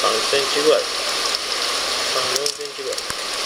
3センチぐらい、3、4センチぐらい。